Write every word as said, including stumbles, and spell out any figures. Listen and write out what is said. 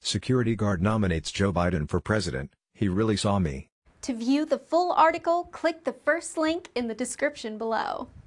Security guard nominates Joe Biden for president. He really saw me. To view the full article, click the first link in the description below.